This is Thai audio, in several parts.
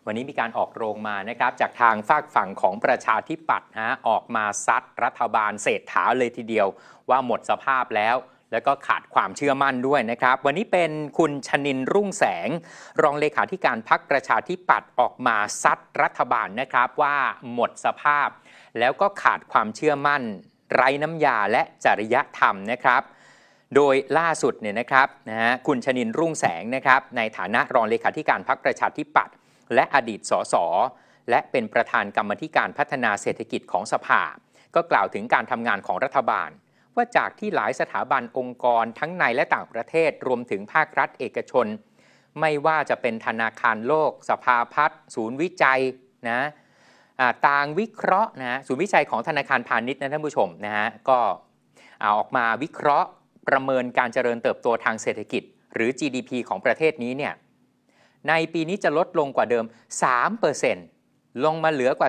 วันนี้มีการออกโรงมานะครับจากทางฝากฝั่งของประชาธิปัตย์ออกมาซัดรัฐบาลเศรษฐาเลยทีเดียวว่าหมดสภาพแล้วก็ขาดความเชื่อมั่นด้วยนะครับวันนี้เป็นคุณชนินทร์รุ่งแสงรองเลขาธิการพรรคประชาธิปัตย์ออกมาซัดรัฐบาลนะครับว่าหมดสภาพแล้วก็ขาดความเชื่อมั่นไร้น้ำยาและจริยธรรมนะครับโดยล่าสุดเนี่ยนะครับคุณชนินทร์รุ่งแสงนะครับในฐานะรองเลขาธิการพรรคประชาธิปัตย์และอดีตสสและเป็นประธานกรรมธิการพัฒนาเศรษฐกิจของสภาก็กล่าวถึงการทำงานของรัฐบาลว่าจากที่หลายสถาบันองค์กรทั้งในและต่างประเทศรวมถึงภาครัฐเอกชนไม่ว่าจะเป็นธนาคารโลกสภาพัฒน์ศูนย์วิจัยต่างวิเคราะห์ศูนย์วิจัยของธนาคารพาณิชย์นะท่านผู้ชมก็ออกมาวิเคราะห์ประเมินการเจริญเติบโตทางเศรษฐกิจหรือ GDP ของประเทศนี้เนี่ยในปีนี้จะลดลงกว่าเดิม 3% ลงมาเหลือกว่า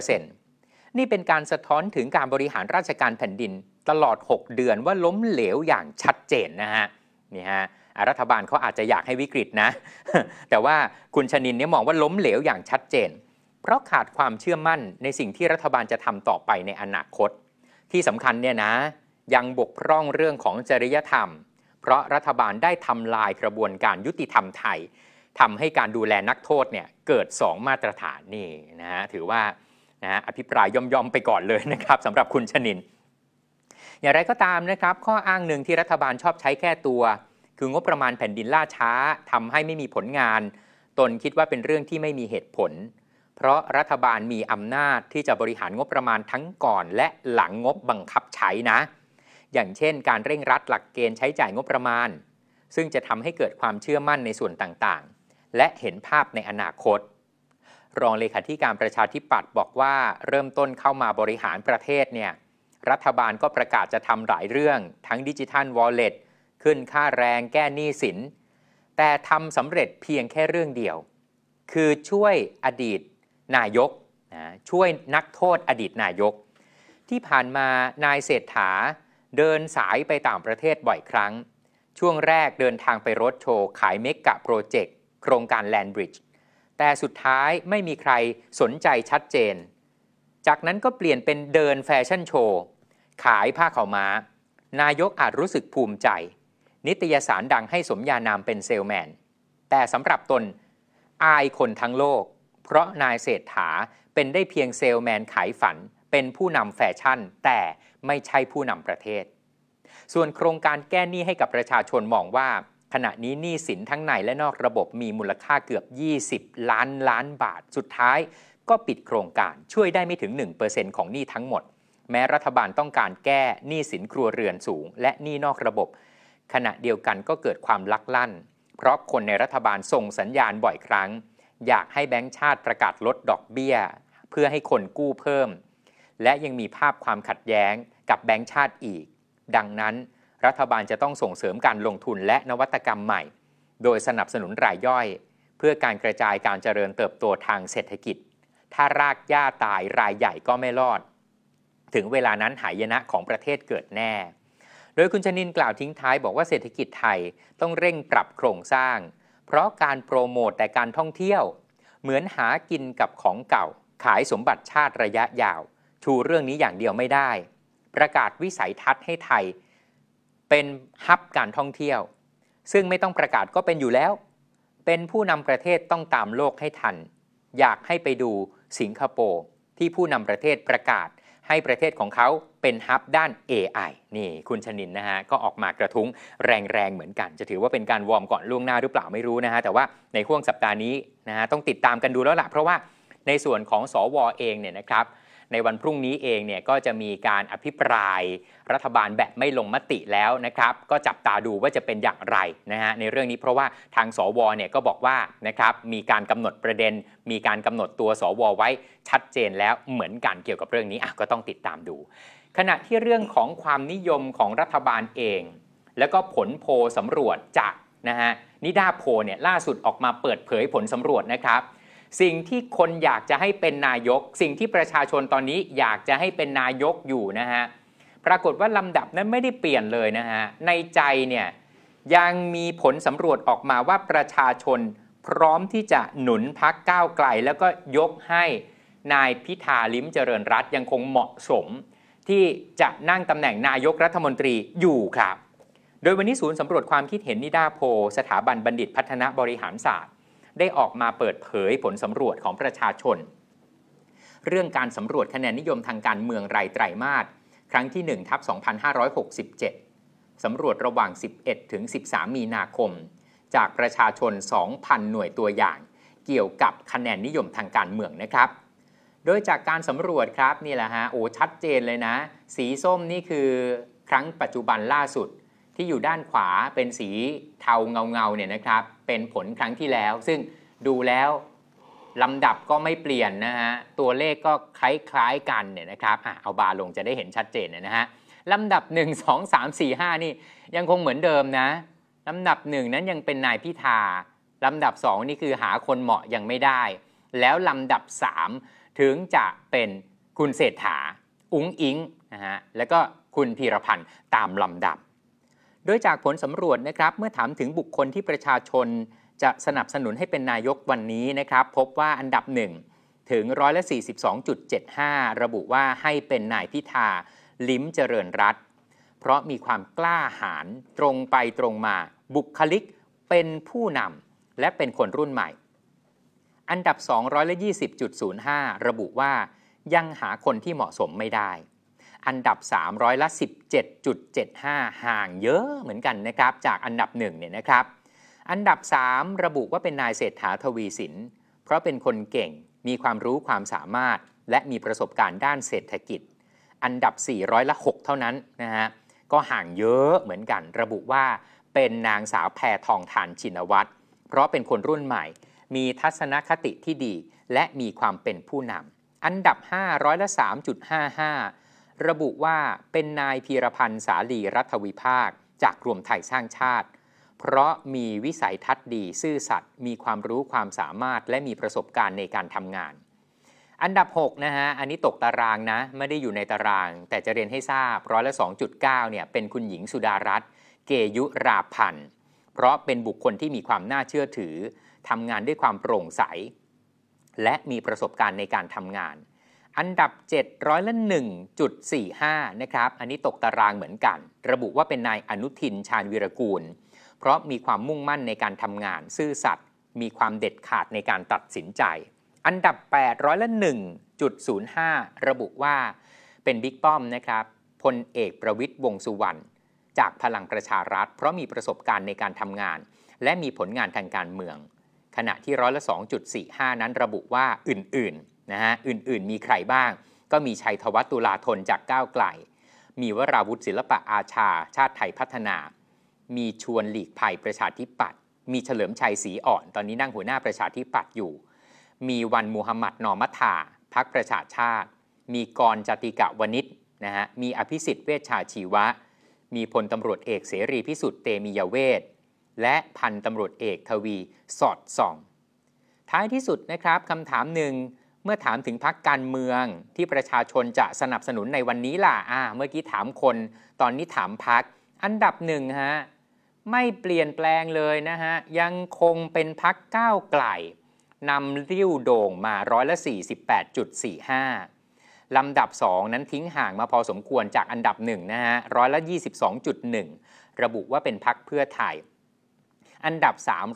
2% นี่เป็นการสะท้อนถึงการบริหารราชการแผ่นดินตลอด6เดือนว่าล้มเหลวอย่างชัดเจนนี่ฮะรัฐบาลเขาอาจจะอยากให้วิกฤตนะ แต่ว่าคุณชนินเนี่ยมองว่าล้มเหลวอย่างชัดเจนเพราะขาดความเชื่อมั่นในสิ่งที่รัฐบาลจะทำต่อไปในอนาคตที่สำคัญเนี่ยนะยังบกพร่องเรื่องของจริยธรรมเพราะรัฐบาลได้ทำลายกระบวนการยุติธรรมไทยทำให้การดูแลนักโทษเนี่ยเกิด2มาตรฐานนี่ถือว่าอภิปรายย่อมๆไปก่อนเลยนะครับสำหรับคุณชนินอย่างไรก็ตามนะครับข้ออ้างหนึ่งที่รัฐบาลชอบใช้แก้ตัวคืองบประมาณแผ่นดินล่าช้าทำให้ไม่มีผลงานตนคิดว่าเป็นเรื่องที่ไม่มีเหตุผลเพราะรัฐบาลมีอำนาจที่จะบริหารงบประมาณทั้งก่อนและหลังงบบังคับใช้นะอย่างเช่นการเร่งรัดหลักเกณฑ์ใช้จ่ายงบประมาณซึ่งจะทำให้เกิดความเชื่อมั่นในส่วนต่างๆและเห็นภาพในอนาคตรองเลขาธิการประชาธิปัตย์บอกว่าเริ่มต้นเข้ามาบริหารประเทศเนี่ยรัฐบาลก็ประกาศจะทำหลายเรื่องทั้งดิจิทัลวอลเล็ตขึ้นค่าแรงแก้หนี้สินแต่ทำสำเร็จเพียงแค่เรื่องเดียวคือช่วยอดีตนายกช่วยนักโทษอดีตนายกที่ผ่านมานายเศรษฐาเดินสายไปต่างประเทศบ่อยครั้งช่วงแรกเดินทางไปโรดโชว์ขายเมกะโปรเจกต์โครงการแลนด์บริดจ์แต่สุดท้ายไม่มีใครสนใจชัดเจนจากนั้นก็เปลี่ยนเป็นเดินแฟชั่นโชว์ขายผ้าขาวม้านายกอาจรู้สึกภูมิใจนิตยสารดังให้สมญานามเป็นเซลแมนแต่สำหรับตนอายคนทั้งโลกเพราะนายเศรษฐาเป็นได้เพียงเซลแมนขายฝันเป็นผู้นำแฟชั่นแต่ไม่ใช่ผู้นำประเทศส่วนโครงการแก้หนี้ให้กับประชาชนมองว่าขณะนี้หนี้สินทั้งในและนอกระบบมีมูลค่าเกือบ20 ล้านบาทสุดท้ายก็ปิดโครงการช่วยได้ไม่ถึง 1% ของหนี้ทั้งหมดแม้รัฐบาลต้องการแก้หนี้สินครัวเรือนสูงและหนี้นอกระบบขณะเดียวกันก็เกิดความลักลั่นเพราะคนในรัฐบาลส่งสัญญาณบ่อยครั้งอยากให้แบงก์ชาติประกาศลดดอกเบี้ยเพื่อให้คนกู้เพิ่มและยังมีภาพความขัดแย้งกับแบงก์ชาติอีกดังนั้นรัฐบาลจะต้องส่งเสริมการลงทุนและนวัตกรรมใหม่โดยสนับสนุนรายย่อยเพื่อการกระจายการเจริญเติบโตทางเศรษฐกิจถ้ารากหญ้าตายรายใหญ่ก็ไม่รอดถึงเวลานั้นหายนะของประเทศเกิดแน่โดยคุณชนินกล่าวทิ้งท้ายบอกว่าเศรษฐกิจไทยต้องเร่งปรับโครงสร้างเพราะการโปรโมทแต่การท่องเที่ยวเหมือนหากินกับของเก่าขายสมบัติชาติระยะยาวชูเรื่องนี้อย่างเดียวไม่ได้ประกาศวิสัยทัศน์ให้ไทยเป็นฮับการท่องเที่ยวซึ่งไม่ต้องประกาศก็เป็นอยู่แล้วเป็นผู้นำประเทศต้องตามโลกให้ทันอยากให้ไปดูสิงคโปร์ที่ผู้นำประเทศประกาศให้ประเทศของเขาเป็นฮับด้าน AI นี่คุณชนินก็ออกมากระทุ้งแรงๆเหมือนกันจะถือว่าเป็นการวอร์มก่อนล่วงหน้าหรือเปล่าไม่รู้แต่ว่าในช่วงสัปดาห์นี้ต้องติดตามกันดูแล้วล่ะเพราะว่าในส่วนของสว.เองเนี่ยนะครับในวันพรุ่งนี้เองเนี่ยก็จะมีการอภิปรายรัฐบาลแบบไม่ลงมติแล้วนะครับก็จับตาดูว่าจะเป็นอย่างไรในเรื่องนี้เพราะว่าทางสว.เนี่ยก็บอกว่านะครับมีการกำหนดประเด็นมีการกำหนดตัวสว.ไว้ชัดเจนแล้วเหมือนกันเกี่ยวกับเรื่องนี้ก็ต้องติดตามดูขณะที่เรื่องของความนิยมของรัฐบาลเองแล้วก็ผลโพลสำรวจจากนิดาโพลเนี่ยล่าสุดออกมาเปิดเผยผลสำรวจนะครับสิ่งที่คนอยากจะให้เป็นนายกสิ่งที่ประชาชนตอนนี้อยากจะให้เป็นนายกอยู่ปรากฏว่าลำดับนั้นไม่ได้เปลี่ยนเลยในใจเนี่ยยังมีผลสำรวจออกมาว่าประชาชนพร้อมที่จะหนุนพรรคก้าวไกลแล้วก็ยกให้นายพิธาลิ้มเจริญรัตน์ยังคงเหมาะสมที่จะนั่งตำแหน่งนายกรัฐมนตรีอยู่ครับโดยวันนี้ศูนย์สำรวจความคิดเห็นนิดาโพลสถาบันบัณฑิตพัฒนาบริหารศาสตร์ได้ออกมาเปิดเผยผลสำรวจของประชาชนเรื่องการสำรวจคะแนนนิยมทางการเมืองรายไตรมาสครั้งที่ 1/2567 สำรวจระหว่าง 11 ถึง 13 มีนาคมจากประชาชน 2,000 หน่วยตัวอย่างเกี่ยวกับคะแนนนิยมทางการเมืองนะครับโดยจากการสำรวจครับนี่แหละฮะชัดเจนเลยนะสีส้มนี่คือครั้งปัจจุบันล่าสุดที่อยู่ด้านขวาเป็นสีเทาเงาเนี่ยนะครับเป็นผลครั้งที่แล้วซึ่งดูแล้วลำดับก็ไม่เปลี่ยนนะฮะตัวเลขก็คล้ายๆกันเนี่ยนะครับเอาบาร์ลงจะได้เห็นชัดเจนนะฮะลำดับ 1 2 3 4 5 นี่ยังคงเหมือนเดิมนะลำดับ 1 นั้นยังเป็นนายพิธาลำดับ 2 นี่คือหาคนเหมาะยังไม่ได้แล้วลำดับ 3 ถึงจะเป็นคุณเศรษฐาอุ๊งอิ๊งนะฮะแล้วก็คุณพีรพันธ์ตามลำดับโดยจากผลสำรวจนะครับเมื่อถามถึงบุคคลที่ประชาชนจะสนับสนุนให้เป็นนายกวันนี้นะครับพบว่าอันดับ1ถึง42.75%ระบุว่าให้เป็นนายพิธาลิ้มเจริญรัตน์เพราะมีความกล้าหาญตรงไปตรงมาบุคลิกเป็นผู้นำและเป็นคนรุ่นใหม่อันดับ220.05%ระบุว่ายังหาคนที่เหมาะสมไม่ได้อันดับ17.75%ห่างเยอะเหมือนกันนะครับจากอันดับ1เนี่ยนะครับอันดับ3ระบุว่าเป็นนายเศรษฐาทวีสินเพราะเป็นคนเก่งมีความรู้ความสามารถและมีประสบการณ์ด้านเศรษฐกิจอันดับ6%เท่านั้นนะฮะก็ห่างเยอะเหมือนกันระบุว่าเป็นนางสาวแพทองธารชินวัตรเพราะเป็นคนรุ่นใหม่มีทัศนคติที่ดีและมีความเป็นผู้นำอันดับ3%ระบุว่าเป็นนายพีรพันธ์สาลีรัฐวิภาคจากรวมไทยสร้างชาติเพราะมีวิสัยทัศน์ดีซื่อสัตย์มีความรู้ความสามารถและมีประสบการณ์ในการทำงานอันดับ6นะฮะอันนี้ตกตารางนะไม่ได้อยู่ในตารางแต่จะเรียนให้ทราบ2.9%เนี่ยเป็นคุณหญิงสุดารัตน์เกยุราพันธ์เพราะเป็นบุคคลที่มีความน่าเชื่อถือทำงานด้วยความโปร่งใสและมีประสบการณ์ในการทำงานอันดับ101.45%นะครับอันนี้ตกตารางเหมือนกันระบุว่าเป็นนายอนุทินชาญวีรกูลเพราะมีความมุ่งมั่นในการทำงานซื่อสัตย์มีความเด็ดขาดในการตัดสินใจอันดับ101.05%ระบุว่าเป็นบิ๊กป้อมนะครับพลเอกประวิตรวงษ์สุวรรณจากพลังประชารัฐเพราะมีประสบการณ์ในการทำงานและมีผลงานทางการเมืองขณะที่2.45%นั้นระบุว่าอื่นๆนะฮะอื่นๆมีใครบ้างก็มีชัยธวัฒน์ตุลาธนจากก้าวไกลมีวราวุฒิศิลปะอาชาชาติไทยพัฒนามีชวนหลีกภัยประชาธิปัตย์มีเฉลิมชัยศรีอ่อนตอนนี้นั่งหัวหน้าประชาธิปัตย์อยู่มีวันมูฮัมหมัดนอมัทธาพรรคประชาชาติมีกรจติกะวณิชนะฮะมีอภิสิทธิ์เวชชาชีวะมีพลตำรวจเอกเสรีพิสุทธิ์เตมียเวทและพันตำรวจเอกทวีสอดส่องท้ายที่สุดนะครับคำถามหนึ่งเมื่อถามถึงพรรคการเมืองที่ประชาชนจะสนับสนุนในวันนี้ล่ะเมื่อกี้ถามคนตอนนี้ถามพรรคอันดับ1ฮะไม่เปลี่ยนแปลงเลยนะฮะยังคงเป็นพรรคก้าวไกลนำริ้วโด่งมา48.45%ลำดับ2นั้นทิ้งห่างมาพอสมควรจากอันดับ1นะฮะ22.1%ระบุว่าเป็นพรรคเพื่อไทยอันดับ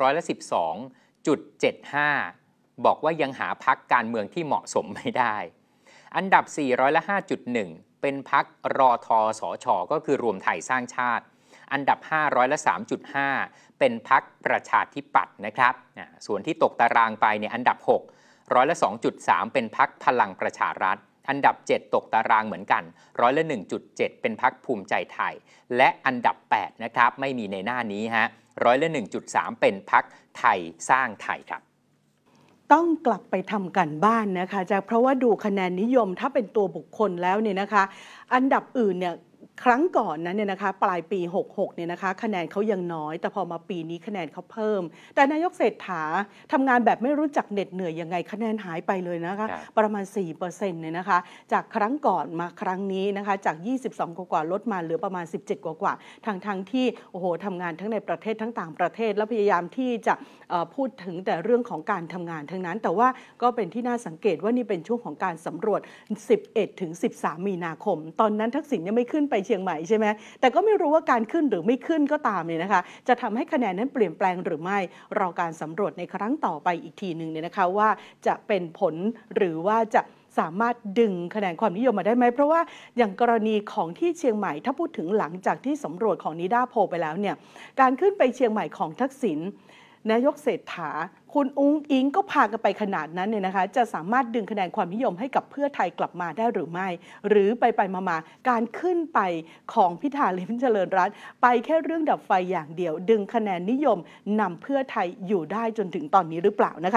312.75%บอกว่ายังหาพรรคการเมืองที่เหมาะสมไม่ได้อันดับ405.1%เป็นพรรครทสช.ก็คือรวมไทยสร้างชาติอันดับ503.5%เป็นพรรคประชาธิปัตย์นะครับส่วนที่ตกตารางไปเนี่ยอันดับ6%2.3%เป็นพรรคพลังประชารัฐอันดับ7ตกตารางเหมือนกัน101.7%เป็นพรรคภูมิใจไทยและอันดับ8นะครับไม่มีในหน้านี้ฮะ101.3%เป็นพรรคไทยสร้างไทยครับต้องกลับไปทำกันบ้านนะคะเพราะว่าดูคะแนนนิยมถ้าเป็นตัวบุคคลแล้วเนี่ยนะคะอันดับอื่นเนี่ยครั้งก่อนนั้นเนี่ยนะคะปลายปี66เนี่ยนะคะคะแนนเขายังน้อยแต่พอมาปีนี้คะแนนเขาเพิ่มแต่นายกเศรษฐาทำงานแบบไม่รู้จักเหน็ดเหนื่อยยังไงคะแนนหายไปเลยนะคะประมาณ 4% เนี่ยนะคะจากครั้งก่อนมาครั้งนี้นะคะจาก22กว่าลดมาเหลือประมาณ17กว่าทั้งที่โอ้โหทำงานทั้งในประเทศทั้งต่างประเทศแล้วพยายามที่จะพูดถึงแต่เรื่องของการทำงานทั้งนั้นแต่ว่าก็เป็นที่น่าสังเกตว่านี่เป็นช่วงของการสำรวจ11 ถึง 13 มีนาคมตอนนั้นทักษิณยังไม่ขึ้นไปเชียงใหม่ใช่ไหมแต่ก็ไม่รู้ว่าการขึ้นหรือไม่ขึ้นก็ตามเนี่ยนะคะจะทำให้คะแนนนั้นเปลี่ยนแปลงหรือไม่รอการสำรวจในครั้งต่อไปอีกทีหนึ่งเนี่ยนะคะว่าจะเป็นผลหรือว่าจะสามารถดึงคะแนนความนิยมมาได้ไหมเพราะว่าอย่างกรณีของที่เชียงใหม่ถ้าพูดถึงหลังจากที่สำรวจของนิด้าโพลไปแล้วเนี่ยการขึ้นไปเชียงใหม่ของทักษิณนายกเศรษฐาคุณอุ๊งอิงก็พากันไปขนาดนั้นเนี่ยนะคะจะสามารถดึงคะแนนความนิยมให้กับเพื่อไทยกลับมาได้หรือไม่หรือไปมาการขึ้นไปของพิธาลิ้มเจริญรัตน์ไปแค่เรื่องดับไฟอย่างเดียวดึงคะแนนนิยมนำเพื่อไทยอยู่ได้จนถึงตอนนี้หรือเปล่านะคะ